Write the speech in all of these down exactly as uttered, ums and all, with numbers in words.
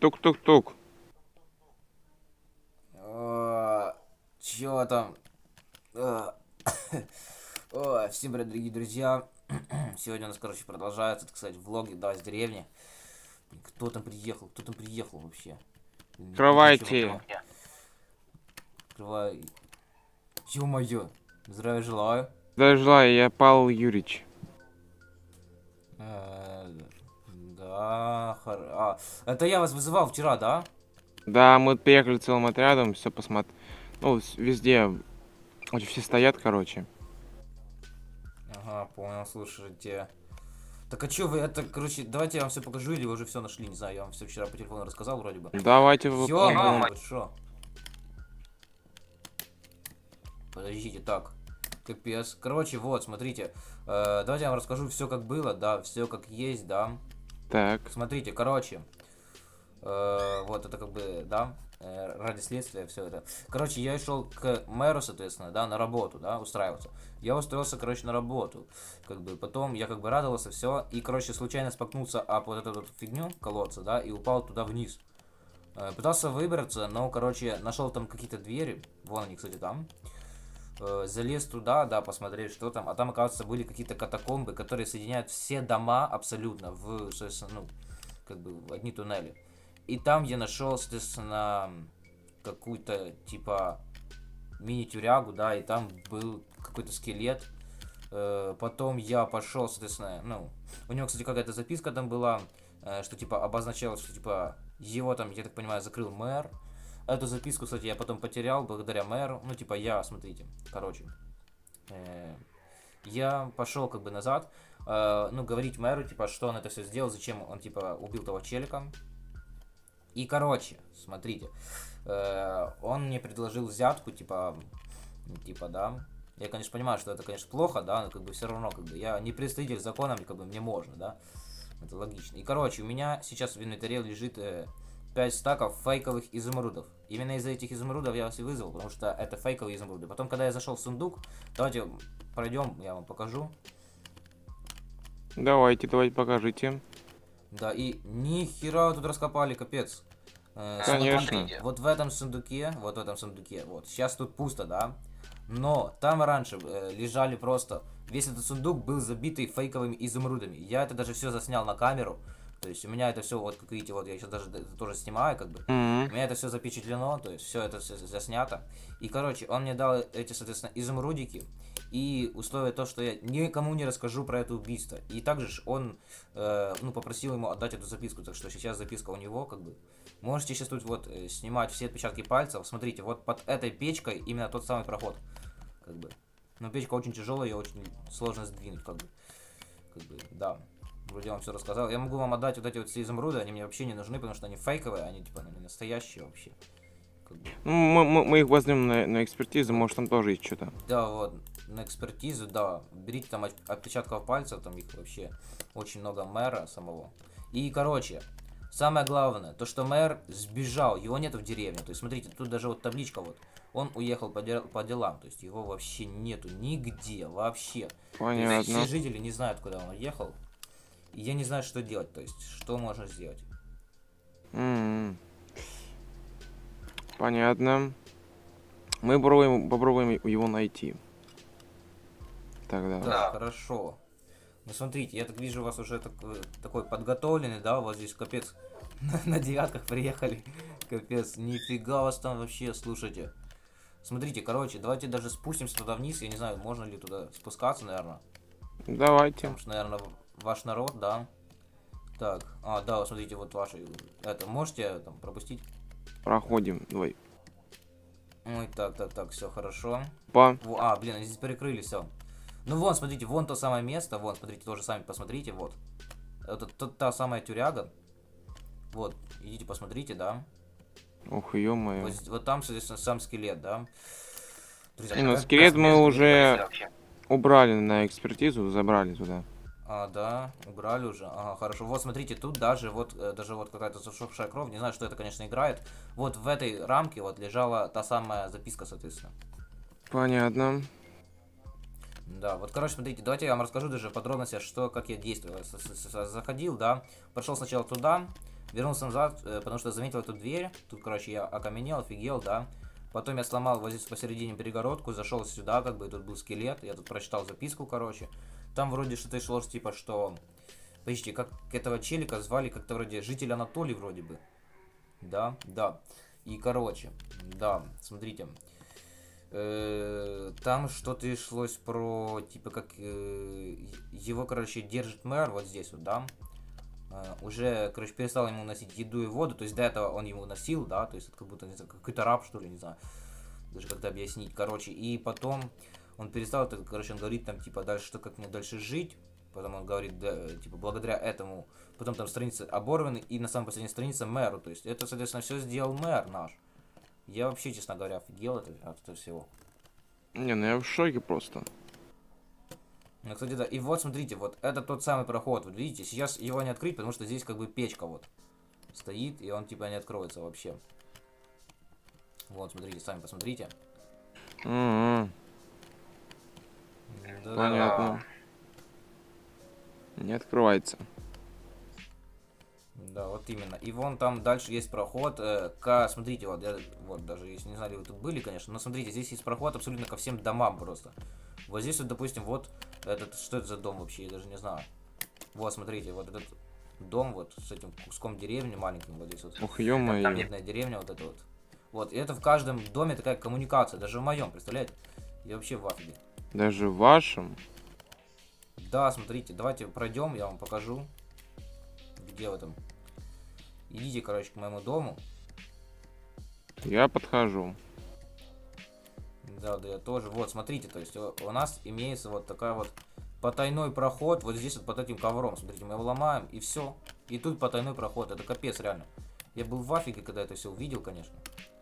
Тук-тук-тук. Чё там? А, О, всем привет, дорогие друзья. Сегодня у нас, короче, продолжается, так сказать, влоги, да, из деревни. Кто там приехал? Кто там приехал вообще? Открывайте. Открывай. Ё-моё. Здравия желаю. Дожила, я Павел Юрьевич. Э, Да, хор... а, это я вас вызывал вчера, да? Да, мы приехали целым отрядом, все посмотреть. Ну, с- везде. Вот все стоят, короче. Ага, понял, слушайте. Так а чё вы это, короче, давайте я вам все покажу, или вы уже все нашли, не знаю, я вам все вчера по телефону рассказал вроде бы. Давайте вы. Ё-моё, вы шо? Подождите, так. Капец. Короче, вот, смотрите. Э, давайте я вам расскажу все как было, да, все как есть, да. Так. Смотрите, короче. Э, вот это как бы, да, э, ради следствия все это. Короче, я шел к мэру, соответственно, да, на работу, да, устраиваться. Я устроился, короче, на работу. Как бы потом я как бы радовался, все. И, короче, случайно споткнулся об вот эту вот фигню колодца, да, и упал туда вниз. Э, пытался выбраться, но, короче, нашел там какие-то двери. Вон они, кстати, там. Э, залез туда, да, посмотреть, что там. А там, оказывается, были какие-то катакомбы, которые соединяют все дома абсолютно в, соответственно, ну, как бы в одни туннели. И там я нашел, соответственно, какую-то, типа, мини-тюрягу, да, и там был какой-то скелет. Э, потом я пошел, соответственно, ну, у него, кстати, какая-то записка там была, э, что, типа, обозначалось, что, типа, его там, я так понимаю, закрыл мэр. Эту записку, кстати, я потом потерял благодаря мэру. Ну, типа, я, смотрите, короче. Э, я пошел, как бы, назад. Э, ну, говорить мэру, типа, что он это все сделал, зачем он, типа, убил того челика. И, короче, смотрите. Э, он мне предложил взятку, типа, типа, да. Я, конечно, понимаю, что это, конечно, плохо, да, но, как бы, все равно, как бы, я не представитель закона, как бы, мне можно, да. Это логично. И, короче, у меня сейчас в инвентаре лежит э, пять стаков фейковых изумрудов. Именно из-за этих изумрудов я вас и вызвал, потому что это фейковые изумруды. Потом, когда я зашел в сундук, давайте пройдем, я вам покажу. Давайте, давайте покажите. Да, и ни хера тут раскопали, капец. Э, Конечно. смотрите, вот в этом сундуке, вот в этом сундуке, вот, сейчас тут пусто, да? Но там раньше э, лежали просто... Весь этот сундук был забитый фейковыми изумрудами. Я это даже все заснял на камеру. То есть у меня это все, вот как видите, вот я сейчас даже это тоже снимаю, как бы. М. У меня это все запечатлено, то есть все это все заснято. И, короче, он мне дал эти, соответственно, изумрудики. И условие то, что я никому не расскажу про это убийство. И также ж он, э, ну, попросил ему отдать эту записку. Так что сейчас записка у него, как бы. Можете сейчас тут вот э, снимать все отпечатки пальцев. Смотрите, вот под этой печкой именно тот самый проход. Как бы. Но печка очень тяжелая, ее очень сложно сдвинуть, как бы. Как бы, да. Вроде вам все рассказал. Я могу вам отдать вот эти вот все изумруды, они мне вообще не нужны, потому что они фейковые, они типа не настоящие вообще. Как бы. Ну, мы, мы, мы их возьмем на, на экспертизу, может там тоже есть что-то. Да, вот, на экспертизу, да. Берите там от- отпечатков пальцев, там их вообще очень много мэра самого. И, короче, самое главное, то, что мэр сбежал, его нет в деревне. То есть, смотрите, тут даже вот табличка вот. Он уехал по, дел- по делам, то есть его вообще нету нигде, вообще. То есть все Понятно. жители не знают, куда он уехал. И я не знаю, что делать, то есть, что можно сделать. М. Понятно. Мы попробуем, попробуем его найти. Тогда. Да, хорошо. Ну смотрите, я так вижу, у вас уже такой, такой подготовленный, да, у вас здесь капец на, на девятках приехали. Капец, нифига вас там вообще, слушайте. Смотрите, короче, давайте даже спустимся туда вниз, я не знаю, можно ли туда спускаться, наверное. Давайте. Потому что, наверное, ваш народ, да. Так, а, да, вот смотрите, вот ваши, это, можете там пропустить? Проходим. Давай. Ой, так, так, так, все хорошо. Па. Во, а, блин, они здесь перекрыли все. Ну вон, смотрите, вон то самое место, вон, смотрите, тоже сами посмотрите, вот. Это та, та самая тюряга. Вот, идите посмотрите, да. Ух, ё-моё. Вот, вот там, соответственно, сам скелет, да. Друзья, Не, ну как- скелет как мы скелет уже вообще? убрали на экспертизу, забрали туда. А, да, убрали уже. Ага, хорошо. Вот, смотрите, тут даже вот, э, даже вот какая-то засохшая кровь. Не знаю, что это, конечно, играет. Вот в этой рамке вот лежала та самая записка, соответственно. Понятно. Да, вот, короче, смотрите, давайте я вам расскажу даже подробности, что, как я действую. С- с- с- Заходил, да, пошел сначала туда, вернулся назад, э, потому что заметил эту дверь. Тут, короче, я окаменел, офигел, да. Потом я сломал вот здесь посередине перегородку, зашел сюда, как бы, тут был скелет. Я тут прочитал записку, короче. Там вроде что-то шло, типа, что... Подождите, как этого челика звали, как-то вроде житель Анатолий, вроде бы. Да, да. И, короче, да, смотрите. Там что-то шлось про, типа, как э, его, короче, держит мэр вот здесь вот, да. Э, уже, короче, перестал ему носить еду и воду, то есть до этого он ему носил, да, то есть это как будто, не знаю, какой-то раб, что ли, не знаю, даже как-то объяснить, короче. И потом он перестал, это, короче, он говорит там, типа, дальше, что, как мне дальше жить. Потом он говорит, да, типа, благодаря этому, потом там страницы оборваны, и на самой последней странице мэру, то есть это, соответственно, все сделал мэр наш. Я вообще, честно говоря, офигел от, от этого всего. Не, ну я в шоке просто. Ну, кстати, да. И вот, смотрите, вот это тот самый проход. Вот видите, сейчас его не открыть, потому что здесь как бы печка вот стоит, и он типа не откроется вообще. Вот, смотрите, сами посмотрите. М-м, Да. понятно. Не открывается. Да, вот именно. И вон там дальше есть проход. Э, к, смотрите, вот, я, вот даже если не знали, вы тут были, конечно, но смотрите, здесь есть проход абсолютно ко всем домам просто. Вот здесь вот, допустим, вот этот, что это за дом вообще, я даже не знаю. Вот, смотрите, вот этот дом вот с этим куском деревни маленьким вот здесь вот. Ох, ё-моё. Там бедная деревня вот это вот. Вот, и это в каждом доме такая коммуникация, даже в моем, представляете? Я вообще в офиге. Даже в вашем? Да, смотрите, давайте пройдем, я вам покажу. Где в этом? Идите, короче, к моему дому. Я подхожу. Да, да, я тоже. Вот, смотрите, то есть у нас имеется вот такая вот потайной проход. Вот здесь вот под этим ковром. Смотрите, мы его ломаем, и все. И тут потайной проход. Это капец, реально. Я был в афиге, когда это все увидел, конечно.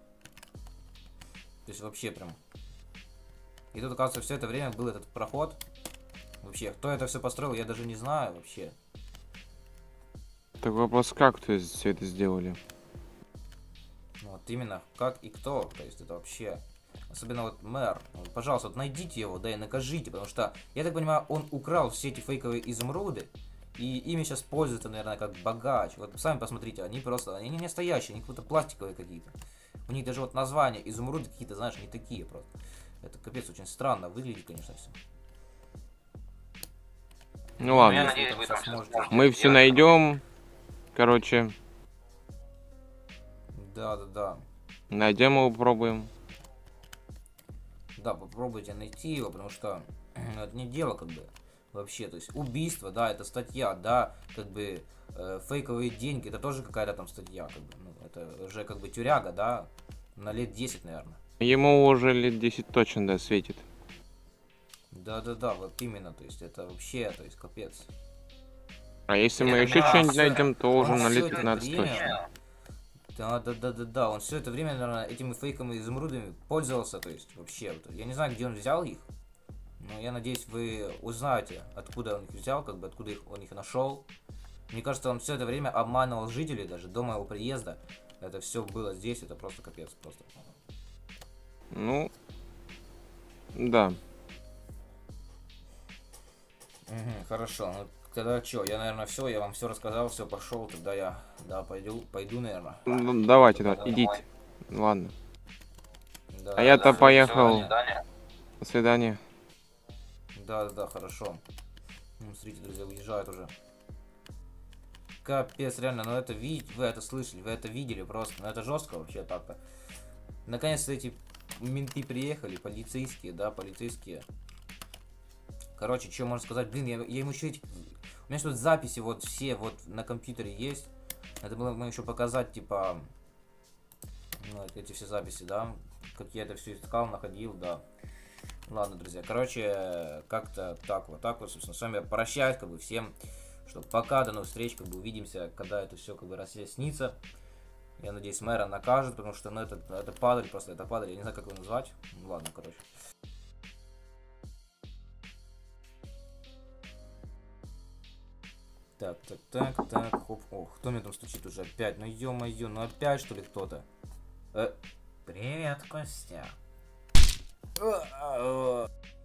То есть вообще прям. И тут, оказывается, все это время был этот проход. Вообще, кто это все построил, я даже не знаю вообще. Так вопрос, как то есть все это сделали? Вот именно, как и кто. То есть это вообще... Особенно вот мэр. Вот, пожалуйста, вот найдите его, да и накажите. Потому что, я так понимаю, он украл все эти фейковые изумруды. И ими сейчас пользуются, наверное, как богач. Вот сами посмотрите, они просто... Они не настоящие, они какие-то пластиковые какие-то. У них даже вот названия изумруды какие-то, знаешь, не такие просто. Это капец, очень странно выглядит, конечно, все. Ну ладно. Я надеюсь, вы там сможете. Мы все найдем. Короче, Да, да, да. найдем его, попробуем. Да, попробуйте найти его, потому что ну, это не дело, как бы, вообще. То есть убийство, да, это статья, да, как бы э, фейковые деньги, это тоже какая-то там статья, как бы. Ну, это уже как бы тюряга, да, на лет десять, наверное. Ему уже лет десять точно, да, светит. Да-да-да, вот именно, то есть это вообще, то есть капец. А если мы Это еще да, что-нибудь всё. найдем, то уже Он на всё лет это пятнадцать время- точно. Да, да, да, да, да. Он все это время, наверное, этими фейковыми изумрудами пользовался, то есть вообще. Вот, я не знаю, где он взял их, но я надеюсь, вы узнаете, откуда он их взял, как бы откуда их, он их нашел. Мне кажется, он все это время обманывал жителей, даже до моего приезда. Это все было здесь, это просто капец, просто. Ну, да. Угу, хорошо, ну тогда что, я, наверное, все, я вам все рассказал, все пошел, тогда я, да, пойду, пойду, наверное. Ну, давайте, да, идите. Ладно. Да, А я-то да, поехал. всё, до свидания. До свидания. Да, да, да, хорошо. Ну, смотрите, друзья, уезжают уже. Капец, реально, ну это видите, вы это слышали, вы это видели просто. Ну это жестко вообще так-то. Наконец-то эти менты приехали, полицейские, да, полицейские. Короче, что можно сказать? Блин, я, я ему еще эти... У меня тут записи вот все вот на компьютере есть. Это было бы еще показать, типа... Ну, эти все записи, да. Как я это все искал, находил, да. Ладно, друзья, короче, как-то так вот, так вот, собственно, с вами я прощаюсь, как бы, всем, что пока, до новых встреч, как бы, увидимся, когда это все, как бы, разъяснится. Я надеюсь, мэра накажут, потому что, ну, это, это падаль, просто это падаль, я не знаю, как его назвать. Ну, ладно, короче. Так, так, так, так, хоп, ох, кто мне там стучит уже опять? Ну, ё-моё, ну опять, что ли, кто-то? Э, привет, Костя. Э, э,